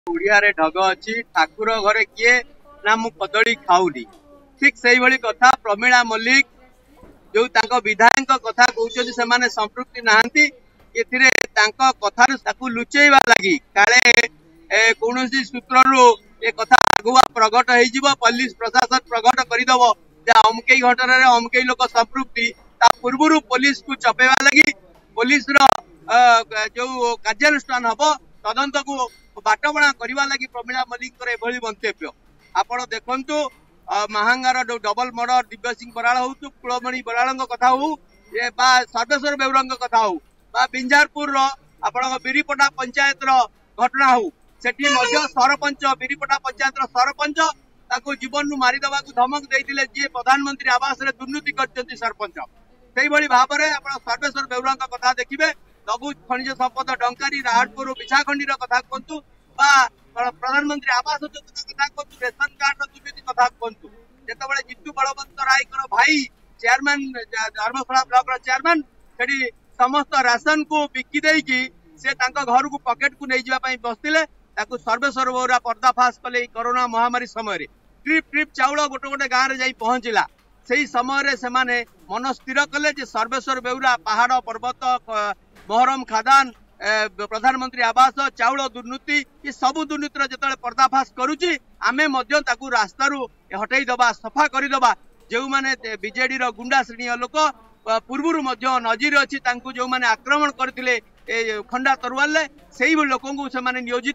ओडिया रे ढग अच्छी ठाकुर घरे किए ना मु कदली खाऊनी ठीक से भली कथा प्रमीला मल्लिक जो तांको विधायक कथा कहउछथि से माने संपृक्ति नाहंती एथिरे तांको कथारु ताकू लुचेइबा लागि काले कोनोसी सूत्ररु ए कथा आगुआ प्रगट होई जिवो पुलिस प्रशासन प्रगट करिदबो जे अमकेई घटना रे अमकेई लोक संपृक्ति ता पूर्वरु पुलिस को चपेबा लागि पुलिस रो जो कार्यानुष्ठान हबो तदंत को बाटबणा करने लगी प्रमीला मल्लिक एभली मंतव्य आपण देखु महांगार डबल मर्डर दिव्य सिंह बराड़ हो कुलमणि बराड़ कथा हो सर्वेश्वर बेउरा कथा हो बिंजारपुर आपण बिरीपटा पंचायत घटना हो सेठी सरपंच बिरीपटा पंचायत सरपंच ताको जीवन मारिदेवा धमक देते जी प्रधानमंत्री आवास रे दुर्नीति कर सरपंच से भाव में आप सर्वेश्वर बेउरा कथा देखिए लघु खनिज संपद डंकारी राहतपुर विछाखंडी कथा कहतु प्रधानमंत्री आवास योजना कथा कहतु रेशन कार्ड दुर्नीति कथा कहतु जिते जितु बलवंत राय भाई चेयरमैन धर्मशाला ब्लॉक चेयरमैन से समस्त राशन को बिकी देकी से घर को पकेट को नहीं जावाई बसते सर्वेश्वर बेउरा पर्दाफाश कले कोरोना महामारी समय ट्रिप ट्रिप चाउल गोटे गोटे गाँव में जाई पहुंचला से समय से मन स्थिर कले सर्वेश्वर बेउरा पहाड़ पर्वत मोहरम खादान प्रधानमंत्री आवास चाउल दुर्नीति ये सबू दुर्नीतिर जो पर्दाफाश करुच्ची आमे रास्ता हटई दबा सफा करदबा जो मैंने बीजेडी गुंडा श्रेणी लोक पूर्वर नजीर अच्छी जो मैंने आक्रमण करते खंडा तरुआल से लोक नियोजित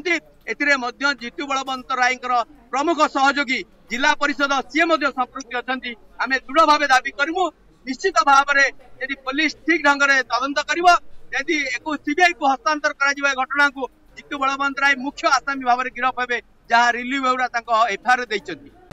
कर जितु बलवंत राय प्रमुख सहयोगी जिला परिषद सी संपृक्ति अच्छा आम दृढ़ भाव दाबी करूँ निश्चित भाव में यदि पुलिस ठीक ढंग से तदंत करी सीबीआई को हस्तांतर कर घटना को जितु बलवंत राय मुख्य आसामी भाव में गिरफ हे जहाँ रिल्यू बेउरा एफआईआर देइछन्ति।